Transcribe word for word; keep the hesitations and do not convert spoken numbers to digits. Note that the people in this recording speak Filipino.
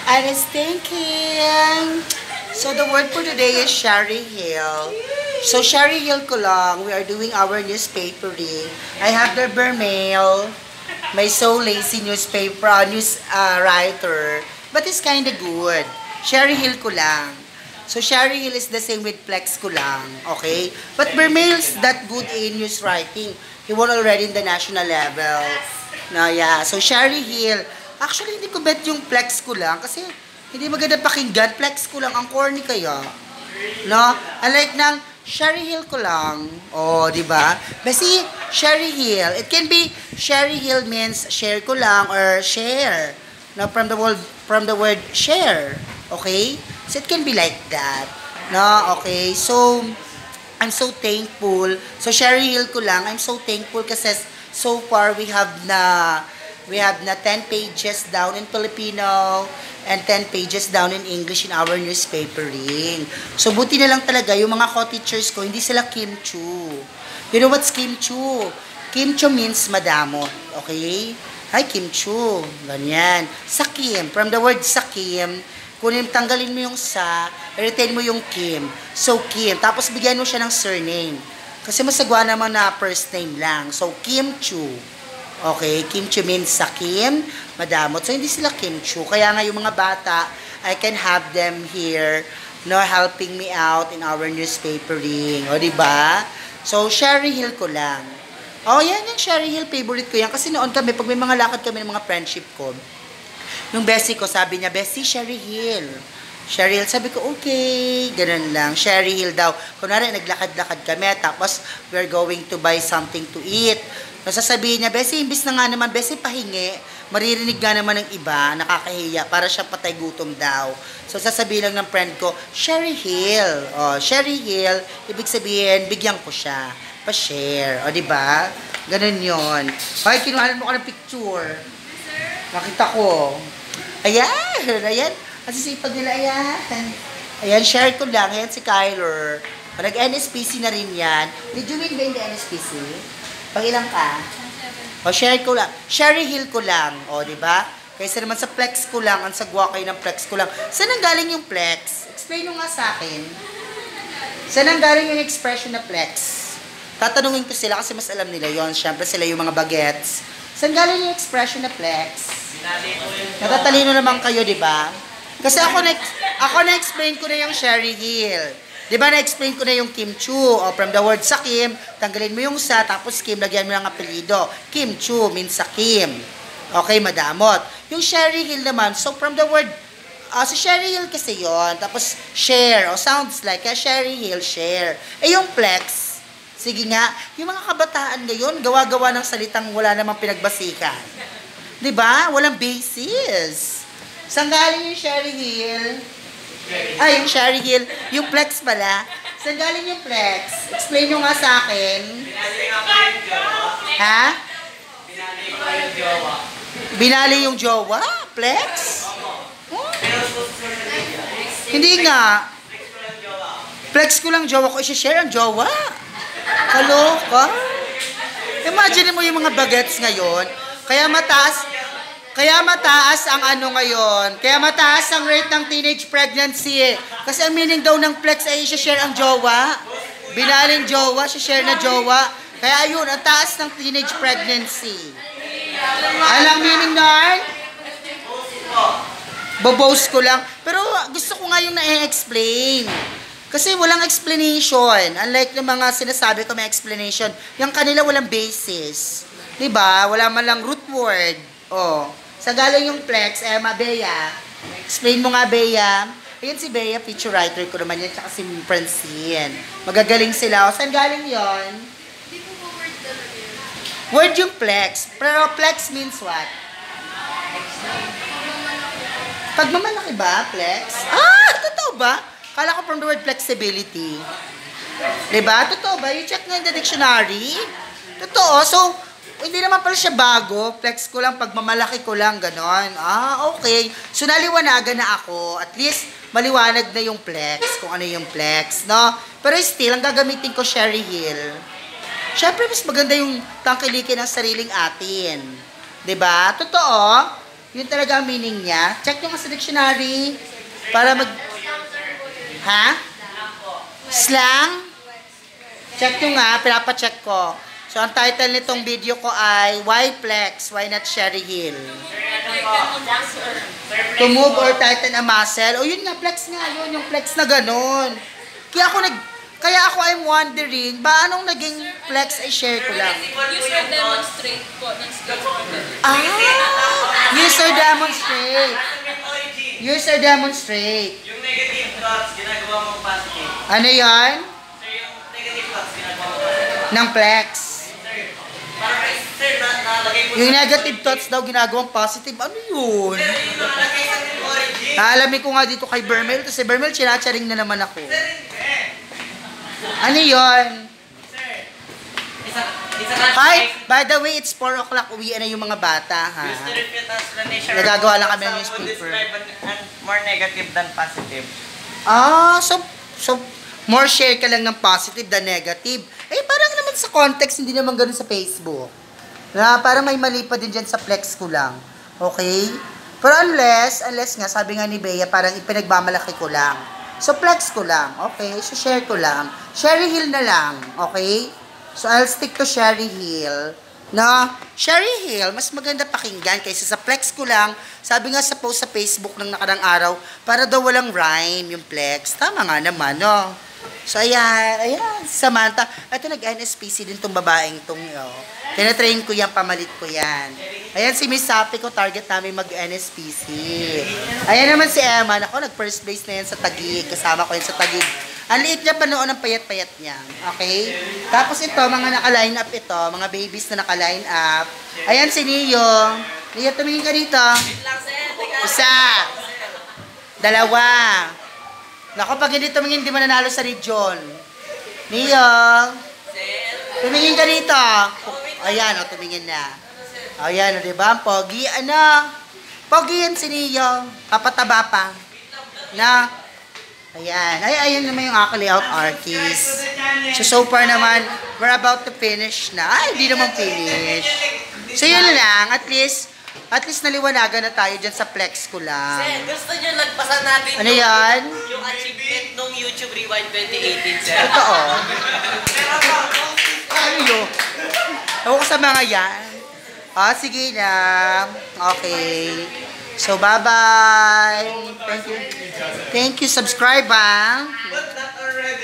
I was thinking. So the word for today is Cherie Gil. So Cherie Gil ko lang, we are doing our newspaper reading. I have the Vermeil, my so lazy newspaper, uh, news uh, writer. But it's kind of good. Cherie Gil ko lang. So Cherie Gil is the same with Plex ko lang. Okay? But Vermeil's that good in news writing. He won already in the national level. No, yeah. So Cherie Gil. Actually, hindi ko bet yung Plex ko lang kasi hindi maganda pakinggan. Plex ko lang. Ang corny kaya. No? Unlike ng Cherie Gil ko lang. Oh, di ba? Kasi Cherie Gil, it can be Cherie Gil means share ko lang or share. No, from the word from the word share. Okay? So it can be like that. No, okay. So I'm so thankful. So Cherie Gil ko lang. I'm so thankful kasi so far we have na we have na ten pages down in Filipino and ten pages down in English in our newspapering. So, buti na lang talaga, yung mga co-teachers ko, hindi sila Kim Tiu. You know what's Kim Tiu? Kim Tiu means madamot. Okay? Hi, Kim Tiu. Ganyan. Sakim. From the word sakim, kunin, tanggalin mo yung sa, retain mo yung Kim. So, Kim. Tapos, bigyan mo siya ng surname. Kasi masagwa naman na first name lang. So, Kim Tiu. Okay, Kim Tiu means sakim, madamot. So, hindi sila Kim Tiu. Kaya nga yung mga bata, I can have them here, no, helping me out in our newspapering. O, diba? So, Cherie Gil ko lang. O, yan yung Cherie Gil, favorite ko yan. Kasi noon kami, pag may mga lakad kami ng mga friendship ko, yung bestie ko, sabi niya, bestie, Cherie Gil. Cherie Gil, sabi ko, okay, ganun lang. Cherie Gil daw. Kunwari, naglakad-lakad kami, tapos we're going to buy something to eat. Nasasabihin niya, Bessie, imbis na nga naman, Bessie, pahingi. Maririnig nga naman ng iba, nakakahiya, para siya patay gutom daw. So, sasabihin lang ng friend ko, Cherie Gil. O, Cherie Gil, ibig sabihin, bigyan ko siya. Pa-share. O, diba? Ganun yun. Okay, kinuhanan mo ka ng picture. Nakita ko. Ayan, ayan. Ang sisipag nila, ayan. Ayan, share ko lang. Ayan si Kyler. Nag-N S P C na rin yan. Did you win ba in the N S P C? Pag ilang ka? O, share ko lang. Cherie Gil ko lang. O, diba? Kaysa naman sa Plex ko lang, ang sagwa kayo ng Plex ko lang. Saan ang galing yung Plex? Explain mo nga sa akin. Saan ang galing yung expression na Plex? Tatanungin ko sila kasi mas alam nila yon. Siyempre sila yung mga bagets. Saan galing yung expression na Plex? Natatalino naman kayo, diba? Kasi ako na, ako na-explain ko na yung Cherie Gil. Diba na-explain ko na yung Kim Tiu, o from the word sakim, tanggalin mo yung sa, tapos Kim, lagyan mo ng apelido. Kim Tiu means sakim. Okay, madamot. Yung Cherie Gil naman, so from the word, uh, si Cherie Gil kasi yon, tapos share, o sounds like, kaya Cherie Gil, share. Eh yung Plex, sige nga, yung mga kabataan ngayon, gawa-gawa ng salitang wala namang pinagbasikan. Diba? Walang basis. Saan galing yung Cherie Gil? Ay, yung Cherie Gil. Yung Plex pala. Saan galing yung Plex? Explain nyo nga sa akin. Ha? Binali yung jowa? Plex? Oh. Hindi nga. Plex ko lang jowa ko. I-share ang jowa. Kaloka. Imagine mo yung mga bagets ngayon. Kaya mataas... Kaya mataas ang ano ngayon. Kaya mataas ang rate ng teenage pregnancy. Kasi ang meaning daw ng Plex ay i-share ang jowa. Binaling jowa, i-share na jowa. Kaya ayun, ang taas ng teenage pregnancy. Alang meaning nun? Bobos ko lang. Pero gusto ko nga yung na-explain. Kasi walang explanation. Unlike ng mga sinasabi ko may explanation. Yung kanila walang basis. Diba? Wala man lang root word. Oh. Sa galing yung Plex, eh, ma, Bea. Explain mo nga, Bea. Ayan si Bea, picture writer ko naman yan, tsaka si Francine. Magagaling sila. O, saan galing yon? Hindi po po word talaga yun. Word yung Plex. Pero Plex means what? Pagmamalaki ba, Plex? Ah, totoo ba? Kala ko from the word flexibility. Diba? Totoo ba? You check nga in the dictionary. Totoo. So, hindi naman pala siya bago. Flex ko lang, pagmamalaki ko lang, ganon. Ah, okay. So, naliwanagan na ako. At least, maliwanag na yung Plex, kung ano yung Plex, no? Pero still, ang gagamitin ko, Cherie Gil. Siyempre, mas maganda yung tangkilikin ng sariling atin. Diba? Totoo. Yun talaga ang meaning niya. Check nyo nga sa dictionary. Para mag... Ha? Slang? Check nyo nga, pinapacheck ko. So, ang title nitong video ko ay Why Flex? Why not Cherie Gil? To move or tighten a muscle. O yun nga, flex nga yun. Yung flex na ganun. Kaya ako nag... Kaya ako I'm wondering, ba anong naging flex ay share ko lang? User demonstrate po ng skills. Ah! User demonstrate. User demonstrate. Yung negative thoughts, ginagawa mo positive. Ano yan? Sir, yung negative thoughts, ginagawa mo positive. Ng flex. Sir, parang kay sir, na- nalagay mo Yung negative thoughts daw ginagawang positive. Ano yun? Sir, yung nakalagay sa origin. Aalamin ko nga dito kay Bermel. Kasi Bermel, chinacharing na naman ako. Sir, hindi. Ano yun? Sir, isa, isa ka. Hi! By the way, it's four o'clock. Uwian na yung mga bata, ha? Use to refute explanation. Nagagawa lang kami ng Some would newspaper. describe an, an more negative than positive. Ah, so, so, more share ka lang ng positive than negative. Eh, parang naman sa context, hindi naman ganun sa Facebook. Na parang may mali pa din dyan sa flex ko lang. Okay? Pero unless, unless nga, sabi nga ni Bea, parang ipinagmamalaki ko lang. So, flex ko lang. Okay? So, share ko lang. Cherie Gil na lang. Okay? So, I'll stick to Cherie Gil. Na, Cherie Gil, mas maganda pakinggan kaysa sa flex ko lang. Sabi nga sa post sa Facebook ng nakarang araw, para daw walang rhyme yung flex. Tama nga naman, no? So, ayan, ayan, Samantha. Ito, nag-N S P C din tong babaeng tong, oh. Tinatrain ko yan, pamalit ko yan. Ayan, si Miss Sapi ko, target namin mag-N S P C. Ayan naman si Emma. Ako, nag-first place na yan sa Taguig. Kasama ko yan sa Taguig. Ang liit niya pa noon ang payat-payat niya. Okay? Tapos ito, mga naka-line up ito. Mga babies na naka-line up. Ayan si Neo. Neo, tumingin ka dito. Isa. Dalawa. Naku, pag hindi tumingin, hindi mananalo sa region. Neo. Tumingin ka dito. Ayan, o, tumingin na. Ayan, o, diba? Ang pogi. Ano? Pogi yan si Neo. Papataba pa. Na? Ayan. Ay, ayan naman yung aking layout artist. So, so far naman, we're about to finish na. Ay, hindi naman finish. So, yun lang. At least, at least naliwanagan na tayo dyan sa flex ko lang. Sir, gusto nyo lagpasan natin Ano yan? yung achievement nung YouTube Rewind twenty eighteen, sir. Totoo. Ano yun? Ewan ko sa mga yan. Ah, sige na. Okay. So, bye-bye. Thank you. Thank you. Subscribe, ah.